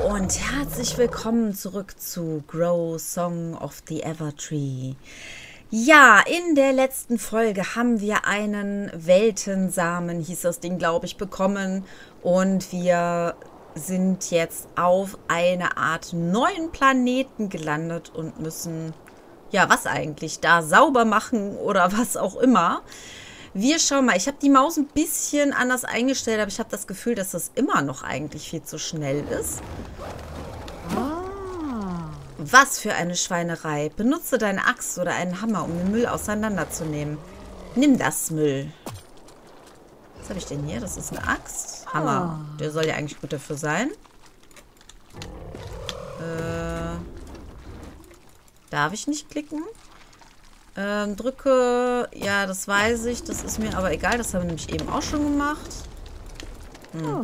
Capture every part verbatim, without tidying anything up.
und herzlich willkommen zurück zu Grow Song of the Evertree. Ja, in der letzten Folge haben wir einen Weltensamen, hieß das Ding, glaube ich, bekommen. Und wir sind jetzt auf eine Art neuen Planeten gelandet und müssen, ja, was eigentlich, da sauber machen oder was auch immer. Wir schauen mal, ich habe die Maus ein bisschen anders eingestellt, aber ich habe das Gefühl, dass das immer noch eigentlich viel zu schnell ist. Ah. Was für eine Schweinerei. Benutze deine Axt oder einen Hammer, um den Müll auseinanderzunehmen. Nimm das Müll. Was habe ich denn hier? Das ist eine Axt. Hammer. Der soll ja eigentlich gut dafür sein. Äh, darf ich nicht klicken? Ähm, drücke, ja, das weiß ich, das ist mir aber egal, das haben wir nämlich eben auch schon gemacht. Hm.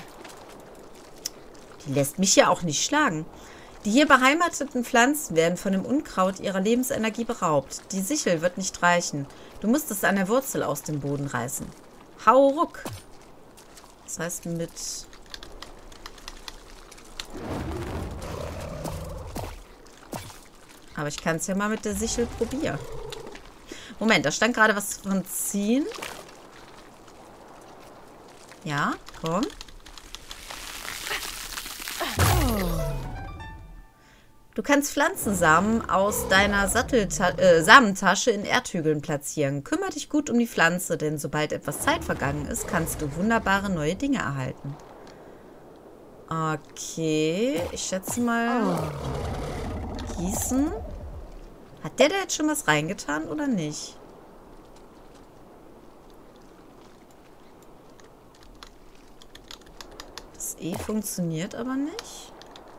Die lässt mich ja auch nicht schlagen. Die hier beheimateten Pflanzen werden von dem Unkraut ihrer Lebensenergie beraubt. Die Sichel wird nicht reichen. Du musst es an der Wurzel aus dem Boden reißen. Hau ruck. Das heißt mit... Aber ich kann es ja mal mit der Sichel probieren. Moment, da stand gerade was von ziehen. Ja, komm. Du kannst Pflanzensamen aus deiner Sattelta äh, Samentasche in Erdhügeln platzieren. Kümmere dich gut um die Pflanze, denn sobald etwas Zeit vergangen ist, kannst du wunderbare neue Dinge erhalten. Okay, ich schätze mal... Gießen. Hat der da jetzt schon was reingetan oder nicht? Das E funktioniert aber nicht.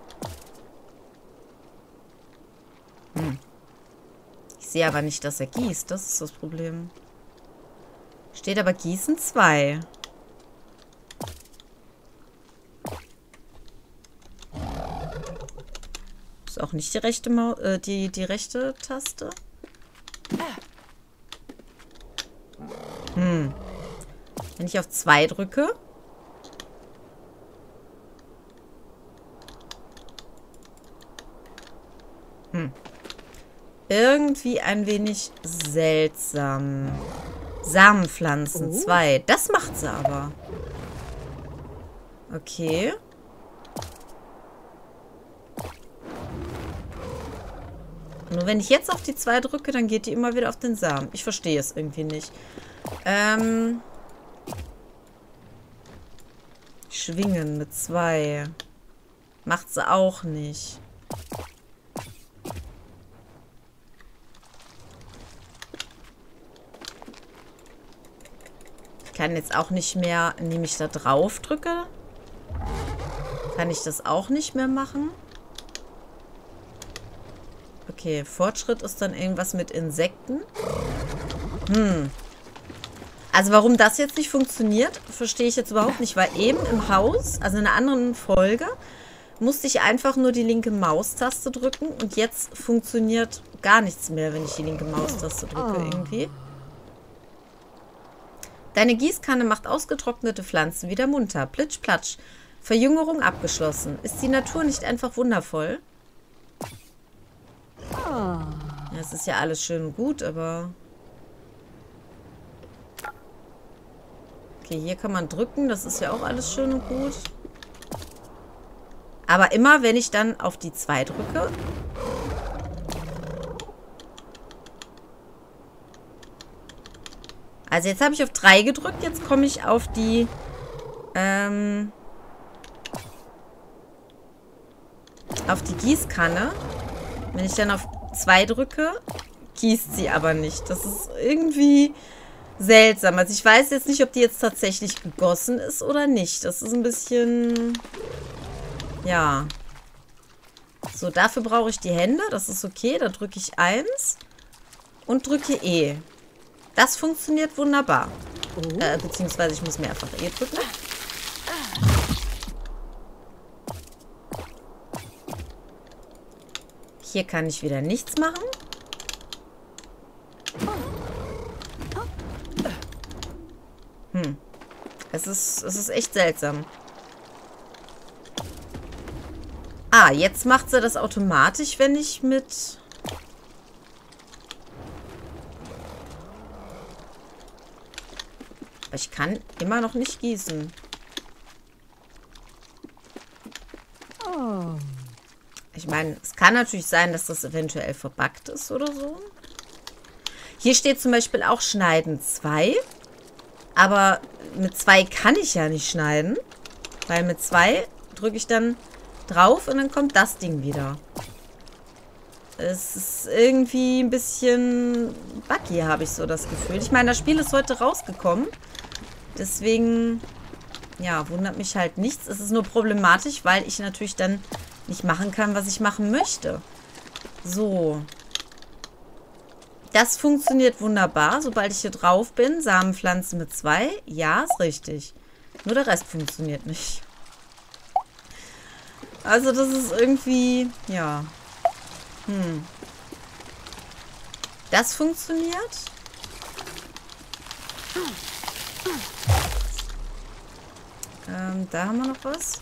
Hm. Ich sehe aber nicht, dass er gießt. Das ist das Problem. Steht aber Gießen zwei. Ist auch nicht die rechte Mau äh, die, die rechte Taste. Hm. Wenn ich auf zwei drücke. Hm. Irgendwie ein wenig seltsam. Samenpflanzen zwei. Das macht sie aber. Okay. Nur wenn ich jetzt auf die zwei drücke, dann geht die immer wieder auf den Samen. Ich verstehe es irgendwie nicht. Ähm. Schwingen mit zwei. Macht sie auch nicht. Ich kann jetzt auch nicht mehr, indem ich da drauf drücke, kann ich das auch nicht mehr machen. Okay, Fortschritt ist dann irgendwas mit Insekten. Hm. Also warum das jetzt nicht funktioniert, verstehe ich jetzt überhaupt nicht. Weil eben im Haus, also in einer anderen Folge, musste ich einfach nur die linke Maustaste drücken. Und jetzt funktioniert gar nichts mehr, wenn ich die linke Maustaste drücke irgendwie. Deine Gießkanne macht ausgetrocknete Pflanzen wieder munter. Plitsch, platsch. Verjüngerung abgeschlossen. Ist die Natur nicht einfach wundervoll? Ja, es ist ja alles schön und gut, aber... Okay, hier kann man drücken. Das ist ja auch alles schön und gut. Aber immer, wenn ich dann auf die zwei drücke... Also jetzt habe ich auf drei gedrückt. Jetzt komme ich auf die... Ähm... Auf die Gießkanne. Wenn ich dann auf zwei drücke, gießt sie aber nicht. Das ist irgendwie seltsam. Also ich weiß jetzt nicht, ob die jetzt tatsächlich gegossen ist oder nicht. Das ist ein bisschen... Ja. So, dafür brauche ich die Hände. Das ist okay. Da drücke ich eins und drücke E. Das funktioniert wunderbar. Äh, beziehungsweise ich muss mehrfach E drücken. Hier kann ich wieder nichts machen. Hm. Es ist, es ist echt seltsam. Ah, jetzt macht sie das automatisch, wenn ich mit... Aber ich kann immer noch nicht gießen. Oh. Ich meine, es kann natürlich sein, dass das eventuell verbuggt ist oder so. Hier steht zum Beispiel auch Schneiden zwei. Aber mit zwei kann ich ja nicht schneiden. Weil mit zwei drücke ich dann drauf und dann kommt das Ding wieder. Es ist irgendwie ein bisschen buggy, habe ich so das Gefühl. Ich meine, das Spiel ist heute rausgekommen. Deswegen, ja, wundert mich halt nichts. Es ist nur problematisch, weil ich natürlich dann nicht machen kann, was ich machen möchte. So. Das funktioniert wunderbar, sobald ich hier drauf bin. Samenpflanzen mit zwei. Ja, ist richtig. Nur der Rest funktioniert nicht. Also das ist irgendwie, ja. Hm. Das funktioniert. Ähm, da haben wir noch was.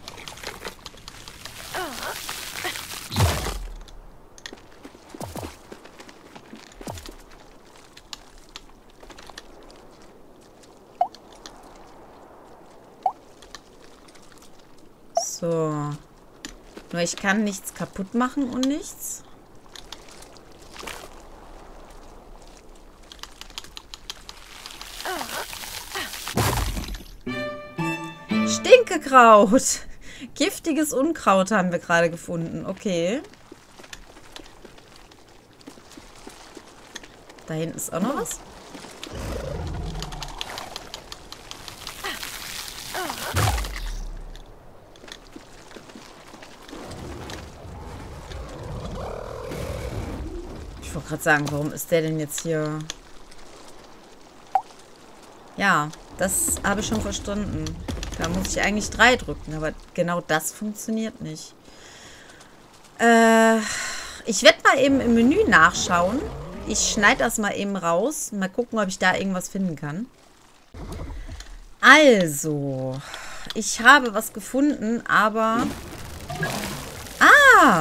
So. Nur ich kann nichts kaputt machen und nichts. Stinkekraut. Giftiges Unkraut haben wir gerade gefunden. Okay. Da hinten ist auch noch was. Ich wollte gerade sagen, warum ist der denn jetzt hier? Ja, das habe ich schon verstanden. Da muss ich eigentlich drei drücken, aber genau das funktioniert nicht. Äh, ich werde mal eben im Menü nachschauen. Ich schneide das mal eben raus. Mal gucken, ob ich da irgendwas finden kann. Also, ich habe was gefunden, aber... Ah!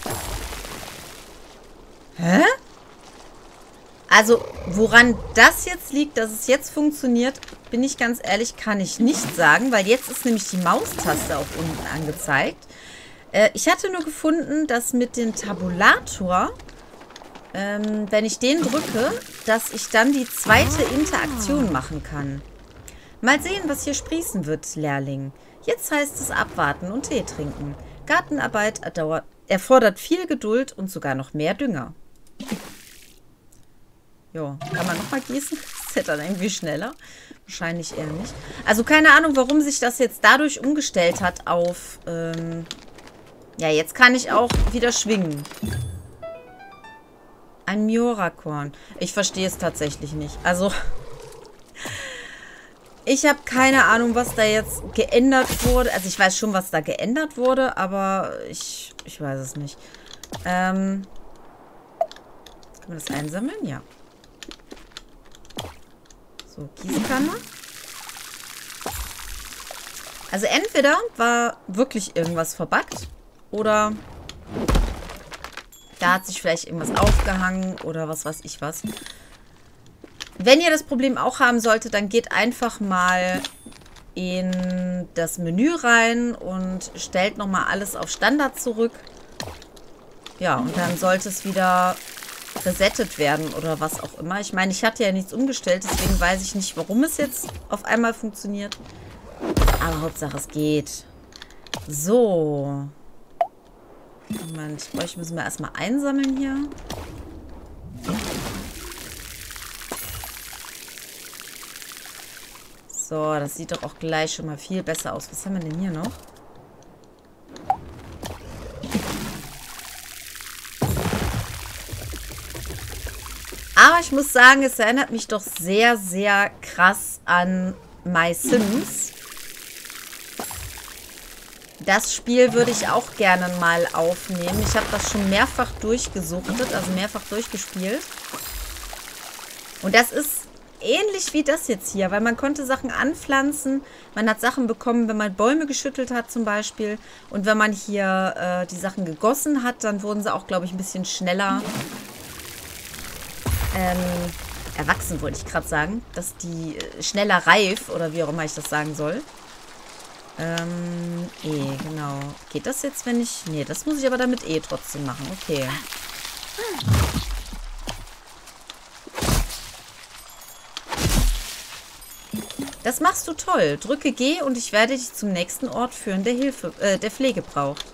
Hä? Also, woran das jetzt liegt, dass es jetzt funktioniert, bin ich ganz ehrlich, kann ich nicht sagen, weil jetzt ist nämlich die Maustaste auch unten angezeigt. Äh, ich hatte nur gefunden, dass mit dem Tabulator, ähm, wenn ich den drücke, dass ich dann die zweite Interaktion machen kann. Mal sehen, was hier sprießen wird, Lehrling. Jetzt heißt es abwarten und Tee trinken. Gartenarbeit erdauert, erfordert viel Geduld und sogar noch mehr Dünger. Jo, kann man nochmal gießen? Ist ja dann irgendwie schneller. Wahrscheinlich eher nicht. Also keine Ahnung, warum sich das jetzt dadurch umgestellt hat auf... Ähm ja, jetzt kann ich auch wieder schwingen. Ein Miorakorn. Ich verstehe es tatsächlich nicht. Also... Ich habe keine Ahnung, was da jetzt geändert wurde. Also ich weiß schon, was da geändert wurde, aber ich, ich weiß es nicht. Ähm... Können wir das einsammeln? Ja. So, Gießkanne. Also entweder war wirklich irgendwas verbuggt oder da hat sich vielleicht irgendwas aufgehangen oder was weiß ich was. Wenn ihr das Problem auch haben solltet, dann geht einfach mal in das Menü rein und stellt nochmal alles auf Standard zurück. Ja, und dann sollte es wieder resettet werden oder was auch immer. Ich meine, ich hatte ja nichts umgestellt, deswegen weiß ich nicht, warum es jetzt auf einmal funktioniert. Aber Hauptsache, es geht. So. Moment, ich müssen wir erstmal einsammeln hier. So, das sieht doch auch gleich schon mal viel besser aus. Was haben wir denn hier noch? Aber ich muss sagen, es erinnert mich doch sehr, sehr krass an My Sims. Das Spiel würde ich auch gerne mal aufnehmen. Ich habe das schon mehrfach durchgesuchtet, also mehrfach durchgespielt. Und das ist ähnlich wie das jetzt hier, weil man konnte Sachen anpflanzen. Man hat Sachen bekommen, wenn man Bäume geschüttelt hat zum Beispiel. Und wenn man hier äh, die Sachen gegossen hat, dann wurden sie auch, glaube ich, ein bisschen schneller ähm, erwachsen, wollte ich gerade sagen. Dass die äh, schneller reif, oder wie auch immer ich das sagen soll. Ähm, E, genau. Geht das jetzt, wenn ich... Nee, das muss ich aber damit E trotzdem machen. Okay. Das machst du toll. Drücke G und ich werde dich zum nächsten Ort führen, der Hilfe, äh, der Pflege braucht.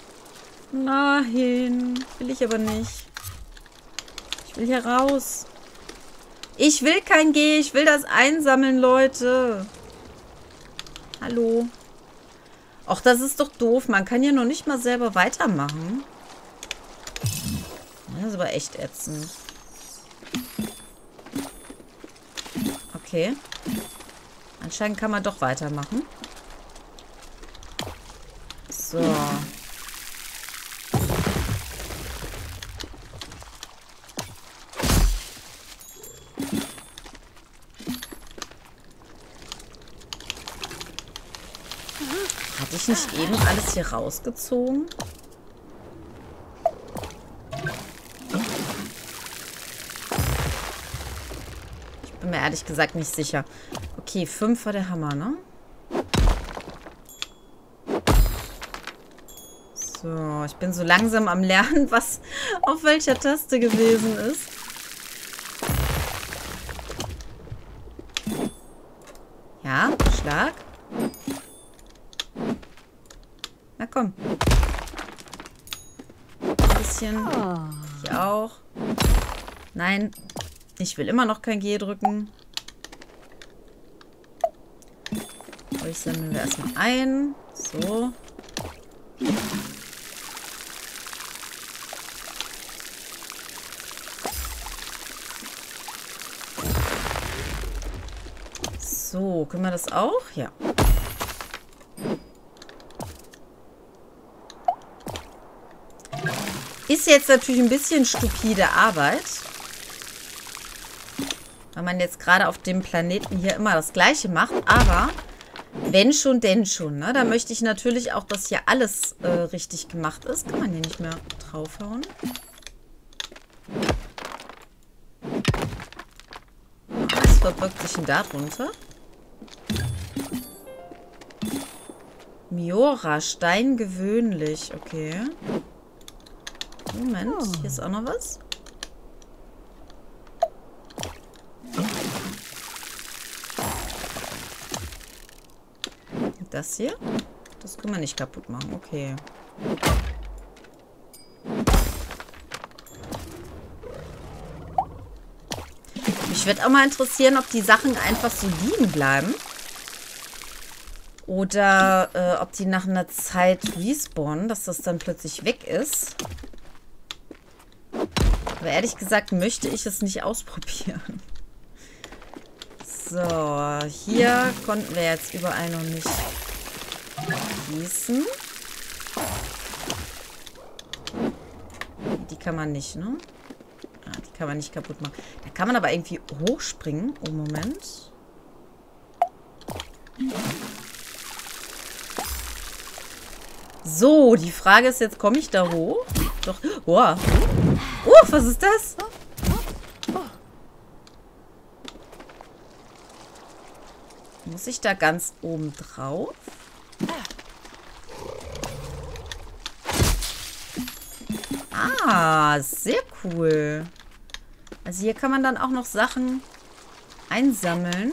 Nein, will ich aber nicht. Ich will hier raus. Ich will kein G, ich will das einsammeln, Leute. Hallo. Och, das ist doch doof. Man kann ja noch nicht mal selber weitermachen. Das ist aber echt ätzend. Okay. Anscheinend kann man doch weitermachen. So. Hatte ich nicht eben alles hier rausgezogen? Ich bin mir ehrlich gesagt nicht sicher. Okay, fünf war der Hammer, ne? So, ich bin so langsam am Lernen, was auf welcher Taste gewesen ist. Ja, Schlag. Na komm. Ein bisschen. Hier auch. Nein, ich will immer noch kein G drücken. Ich sammeln wir erstmal ein. So. So, können wir das auch? Ja. Ist jetzt natürlich ein bisschen stupide Arbeit. Weil man jetzt gerade auf dem Planeten hier immer das Gleiche macht. Aber wenn schon, denn schon. Ne? Da möchte ich natürlich auch, dass hier alles äh, richtig gemacht ist. Kann man hier nicht mehr draufhauen. Was verbirgt sich denn da drunter? Miora, Stein gewöhnlich. Okay. Moment, hier ist auch noch was. Das hier? Das können wir nicht kaputt machen. Okay. Mich würde auch mal interessieren, ob die Sachen einfach so liegen bleiben. Oder äh, ob die nach einer Zeit respawnen, dass das dann plötzlich weg ist. Aber ehrlich gesagt möchte ich es nicht ausprobieren. So, hier konnten wir jetzt überall noch nicht gießen. Die kann man nicht, ne? Ah, die kann man nicht kaputt machen. Da kann man aber irgendwie hochspringen. Oh, Moment. So, die Frage ist jetzt, komme ich da hoch? Doch. Oh. Uh, was ist das? Muss ich da ganz oben drauf? Ah, sehr cool. Also hier kann man dann auch noch Sachen einsammeln.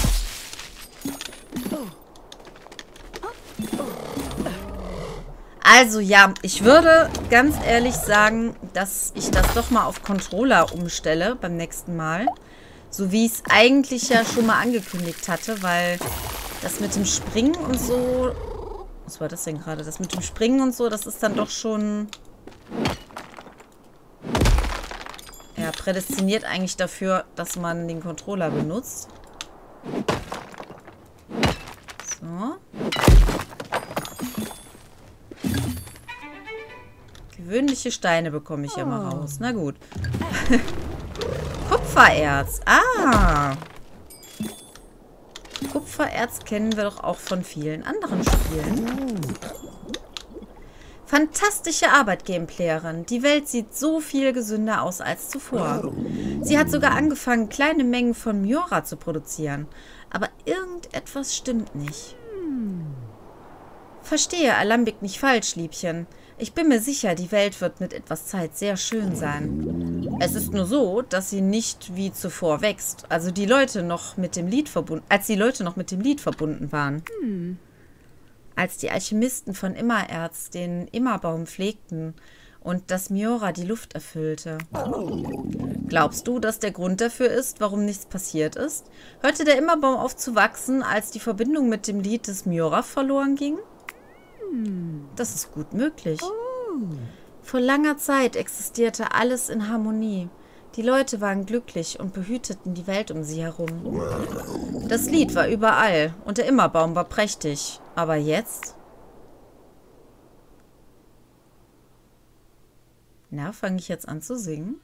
Also ja, ich würde ganz ehrlich sagen, dass ich das doch mal auf Controller umstelle beim nächsten Mal. So wie ich es eigentlich ja schon mal angekündigt hatte, weil das mit dem Springen und so... Was war das denn gerade? Das mit dem Springen und so, das ist dann doch schon... Ja, prädestiniert eigentlich dafür, dass man den Controller benutzt. So. Gewöhnliche Steine bekomme ich ja mal raus. Na gut. Kupfererz. Ah. Kupfererz kennen wir doch auch von vielen anderen Spielen. Fantastische Arbeit, Gameplayerin. Die Welt sieht so viel gesünder aus als zuvor. Sie hat sogar angefangen, kleine Mengen von Miora zu produzieren. Aber irgendetwas stimmt nicht. Verstehe Alembic nicht falsch, Liebchen. Ich bin mir sicher, die Welt wird mit etwas Zeit sehr schön sein. Es ist nur so, dass sie nicht wie zuvor wächst. Also die Leute noch mit dem Lied verbunden, als die Leute noch mit dem Lied verbunden waren. Hm. Als die Alchemisten von Immererz den Immerbaum pflegten und das Miora die Luft erfüllte. Glaubst du, dass der Grund dafür ist, warum nichts passiert ist? Hörte der Immerbaum auf zu wachsen, als die Verbindung mit dem Lied des Miora verloren ging? Das ist gut möglich. Vor langer Zeit existierte alles in Harmonie. Die Leute waren glücklich und behüteten die Welt um sie herum. Das Lied war überall und der Immerbaum war prächtig. Aber jetzt? Na, fange ich jetzt an zu singen?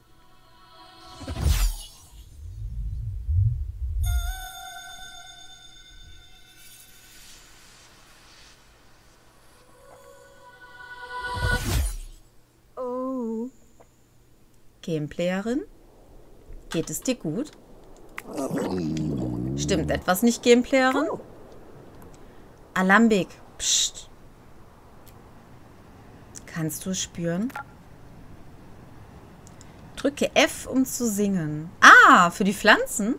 Oh. Gameplayerin? Geht es dir gut? Stimmt etwas nicht, Gameplayerin? Alembic, psst. Kannst du es spüren? Drücke F, um zu singen. Ah, für die Pflanzen?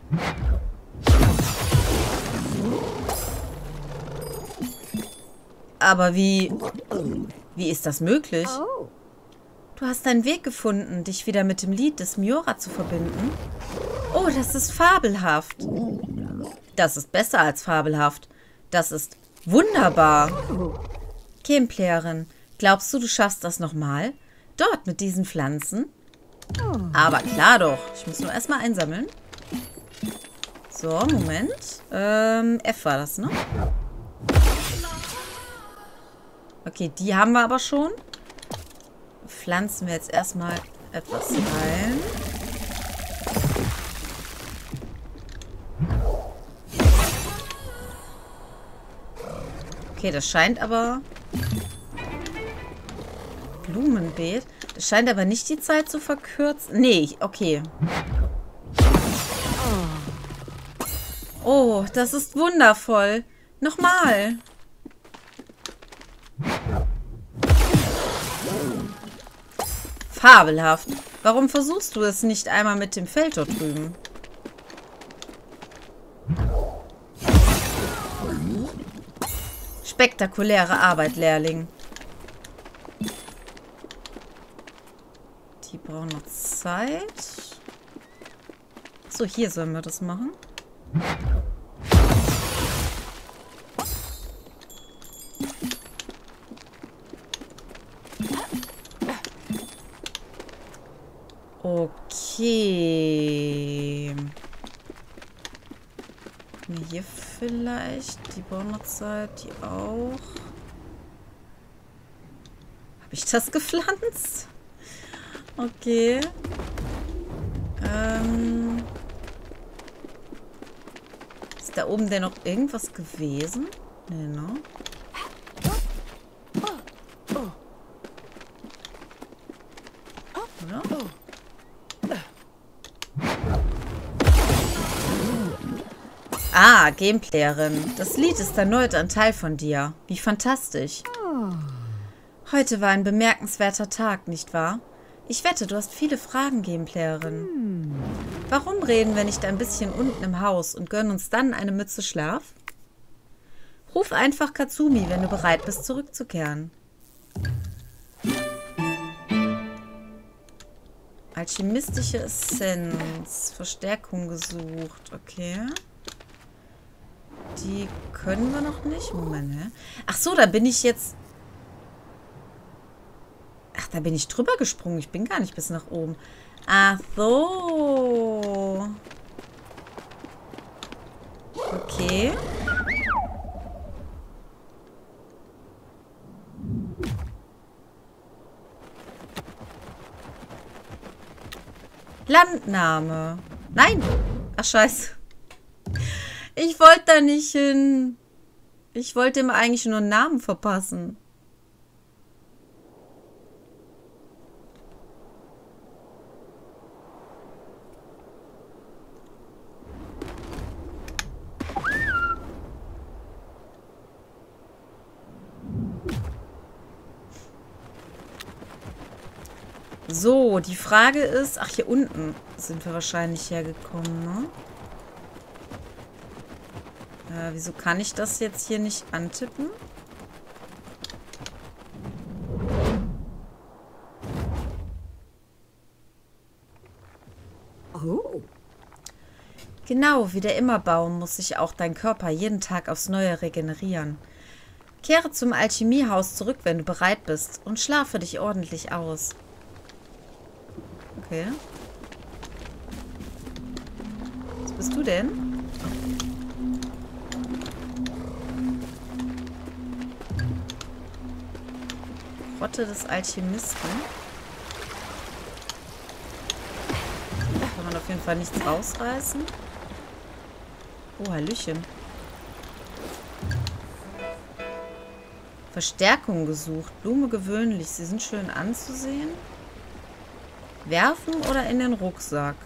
Aber wie... Wie ist das möglich? Du hast einen Weg gefunden, dich wieder mit dem Lied des Miora zu verbinden. Oh, das ist fabelhaft. Das ist besser als fabelhaft. Das ist wunderbar. Gameplayerin, glaubst du, du schaffst das nochmal? Dort mit diesen Pflanzen? Aber klar doch. Ich muss nur erstmal einsammeln. So, Moment. Ähm, F war das, ne? Okay, die haben wir aber schon. Pflanzen wir jetzt erstmal etwas rein. Okay, das scheint aber... Blumenbeet. Das scheint aber nicht die Zeit zu verkürzen. Nee, okay. Oh, das ist wundervoll. Nochmal. Fabelhaft. Warum versuchst du es nicht einmal mit dem Feld dort drüben? Spektakuläre Arbeit, Lehrling. Die brauchen noch Zeit. So, hier sollen wir das machen. Okay. Hier vielleicht. Die brauchen noch Zeit. Die auch. Habe ich das gepflanzt? Okay. Ähm. Ist da oben denn noch irgendwas gewesen? Nee, ne? Oder? Ah, Gameplayerin. Das Lied ist erneut ein Teil von dir. Wie fantastisch. Heute war ein bemerkenswerter Tag, nicht wahr? Ich wette, du hast viele Fragen, Gameplayerin. Warum reden wir nicht ein bisschen unten im Haus und gönnen uns dann eine Mütze Schlaf? Ruf einfach Katsumi, wenn du bereit bist, zurückzukehren. Alchemistische Essenz. Verstärkung gesucht. Okay. Die können wir noch nicht. Moment, hä? Ach so, da bin ich jetzt... Ach, da bin ich drüber gesprungen. Ich bin gar nicht bis nach oben. Ach so. Okay. Landnahme. Nein. Ach, scheiße. Ich wollte da nicht hin. Ich wollte ihm eigentlich nur einen Namen verpassen. So, die Frage ist... Ach, hier unten sind wir wahrscheinlich hergekommen, ne? Äh, wieso kann ich das jetzt hier nicht antippen? Oh. Genau, wie der Immerbaum muss sich auch dein Körper jeden Tag aufs Neue regenerieren. Kehre zum Alchemiehaus zurück, wenn du bereit bist, und schlafe dich ordentlich aus. Okay. Was bist du denn? Grotte des Alchemisten. Da kann man auf jeden Fall nichts rausreißen. Oh, Hallöchen. Verstärkung gesucht. Blume gewöhnlich. Sie sind schön anzusehen. Werfen oder in den Rucksack?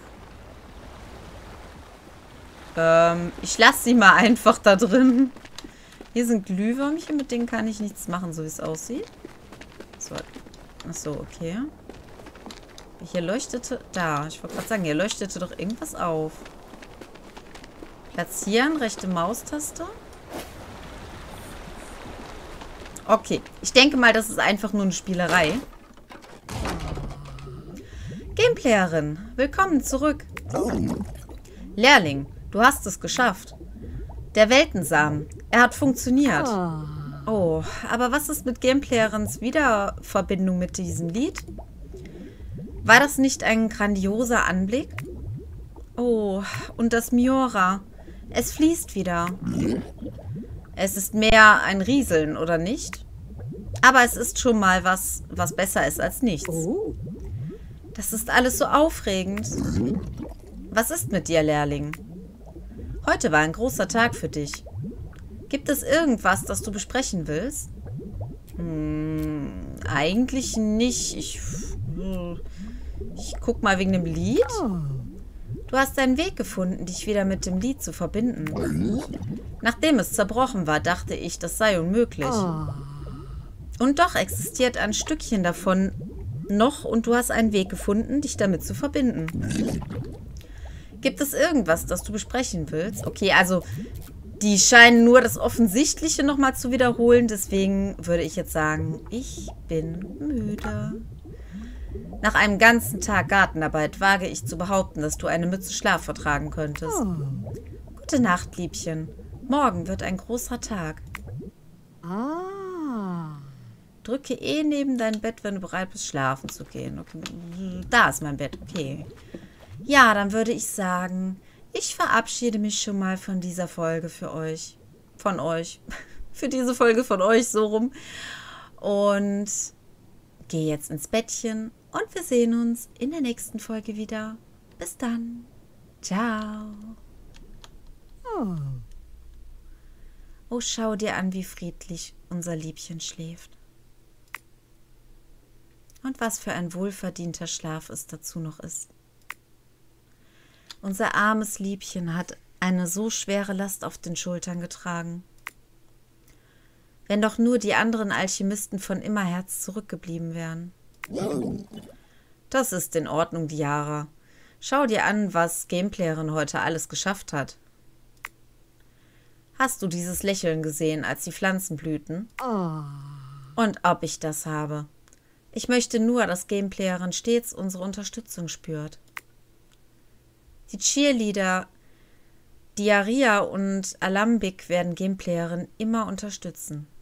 Ähm, ich lasse sie mal einfach da drin. Hier sind Glühwürmchen, mit denen kann ich nichts machen, so wie es aussieht. So. Achso, okay. Hier leuchtete... Da, ich wollte gerade sagen, hier leuchtete doch irgendwas auf. Platzieren, rechte Maustaste. Okay, ich denke mal, das ist einfach nur eine Spielerei. Gameplayerin, willkommen zurück. Lehrling, du hast es geschafft. Der Weltensamen, er hat funktioniert. Oh, aber was ist mit Gameplayerins Wiederverbindung mit diesem Lied? War das nicht ein grandioser Anblick? Oh, und das Miora, es fließt wieder. Es ist mehr ein Rieseln, oder nicht? Aber es ist schon mal was, was besser ist als nichts. Das ist alles so aufregend. Was ist mit dir, Lehrling? Heute war ein großer Tag für dich. Gibt es irgendwas, das du besprechen willst? Hm, eigentlich nicht. Ich, ich guck mal wegen dem Lied. Du hast einen Weg gefunden, dich wieder mit dem Lied zu verbinden. Nachdem es zerbrochen war, dachte ich, das sei unmöglich. Und doch existiert ein Stückchen davon noch und du hast einen Weg gefunden, dich damit zu verbinden. Gibt es irgendwas, das du besprechen willst? Okay, also die scheinen nur das Offensichtliche nochmal zu wiederholen. Deswegen würde ich jetzt sagen, ich bin müde. Nach einem ganzen Tag Gartenarbeit wage ich zu behaupten, dass du eine Mütze Schlaf vertragen könntest. Gute Nacht, Liebchen. Morgen wird ein großer Tag. Ah. Drücke eh neben dein Bett, wenn du bereit bist, schlafen zu gehen. Okay. Da ist mein Bett. Okay. Ja, dann würde ich sagen, ich verabschiede mich schon mal von dieser Folge für euch. Von euch. Für diese Folge von euch, so rum. Und gehe jetzt ins Bettchen. Und wir sehen uns in der nächsten Folge wieder. Bis dann. Ciao. Oh. Oh, schau dir an, wie friedlich unser Liebchen schläft. Und was für ein wohlverdienter Schlaf es dazu noch ist. Unser armes Liebchen hat eine so schwere Last auf den Schultern getragen. Wenn doch nur die anderen Alchemisten von Immerherz zurückgeblieben wären. Das ist in Ordnung, Diara. Schau dir an, was Gameplayerin heute alles geschafft hat. Hast du dieses Lächeln gesehen, als die Pflanzen blühten? Oh. Und ob ich das habe. Ich möchte nur, dass Gameplayerin stets unsere Unterstützung spürt. Die Cheerleader Diaria und Alambik werden Gameplayerin immer unterstützen.